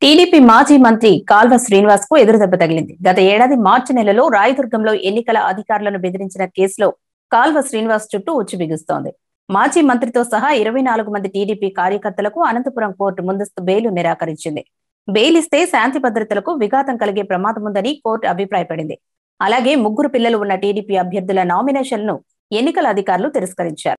TDP మాజీ మంత్రి కాల్వ శ్రీనివాస్ కు ఎదురుదెబ్బ తగిలింది. గత ఏడాది మార్చి నెలలో రాయదుర్గంలో ఎన్నికల అధికారులను బెదిరించిన కేసులో కాల్వ శ్రీనివాస్ చుట్టూ ఉచ్చు బిగుస్తోంది. మాజీ మంత్రితో సహా 24 మంది టీడీపీ కార్యకర్తలకు అనంతపురం కోర్టు ముందస్తు బెయిల్ నిరాకరించింది. బెయిల్ ఇస్తే శాంతి భద్రతలకు విఘాతం కలిగే ప్రమాదముందని కోర్టు అభిప్రాయపడింది. అలాగే ముగ్గురు పిల్లలు ఉన్న టీడీపీ అభ్యర్థుల నామినేషన్లను ఎన్నికల అధికారులు తిరస్కరించారు.